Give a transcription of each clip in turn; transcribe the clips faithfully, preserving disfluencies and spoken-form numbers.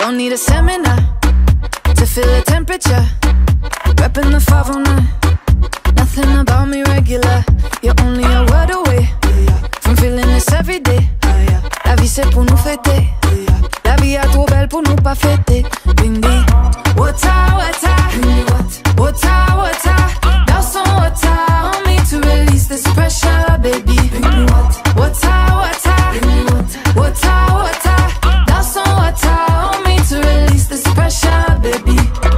Don't need a seminar to feel the temperature. Reppin' the five oh nine. Nothing about me regular. You're only a word away from feeling this every day. La vie c'est pour nous fêter. La vie est trop belle pour nous pas fêter. Windy, water, water, water, water. Dans son water, on me to release this pressure, baby. Water, water, water, water. Dans son water, on me to release this pressure, baby.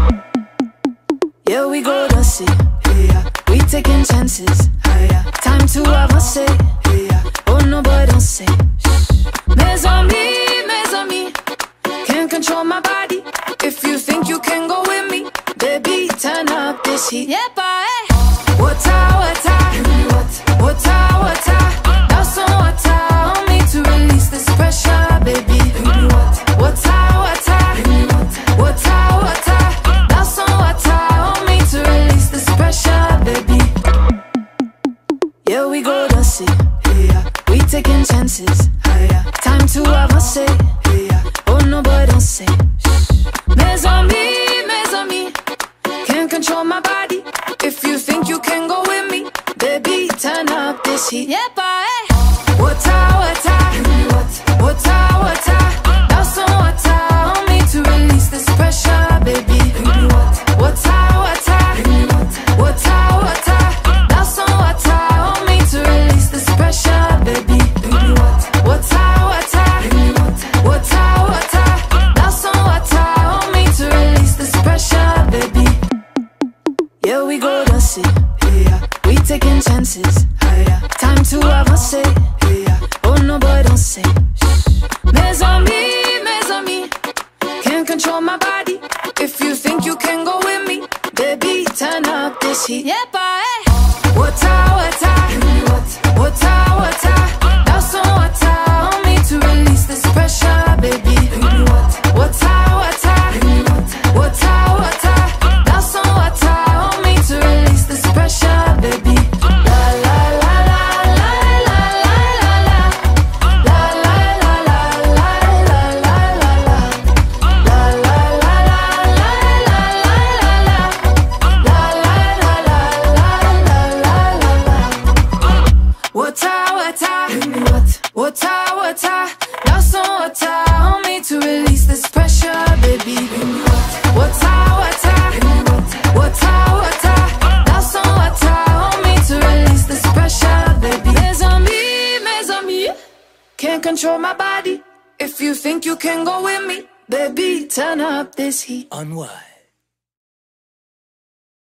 Yeah, we go dancing. We taking chances. Time to avancer. Oh no, boy, don't say. Mes amis, mes amis, can't control my body. If you think you can go with me, baby, turn up this heat. Yeah, boy. Water, water, water, water. Dans son water, on me to release this pressure, baby. Water, water, water, water. Dans son water, on me to release this pressure, baby. Yeah, we go dancing. We taking chances. Time to avancer. Oh no, boy, don't say. Mes amis, mes amis, can't control my body. If you think you can go with me, baby, turn up this heat. Yeah, boy. Water, water, water, water. Dans son water, on me to release this pressure, baby. Water, water, water, water. Dans son water, on me to release this pressure, baby. Water, water, water, water. Dans son water, on me to release this pressure, baby. Yeah, we go dancing. We taking chances. Time to avancer. Oh no, boy, don't say. Mes amis, mes amis, can't control my body. If you think you can go with me, baby, turn up this heat. Yeah, boy. Water, water, water, water. Dans son water, on me to release this pressure, baby. Water, water, water, water. Dans son water, on me to release this pressure, baby. La la la la la la la la la. La la la la la la la la la. La la la la la la la la la. La la la la la la la la. Water, water, water, water. Dans son water, on me to release this pressure, baby. Water, water, water, water. Dans son water, on me to release this pressure, baby. Mes amis, mes amis, can't control my body. If you think you can go with me, baby, turn up this heat. On what?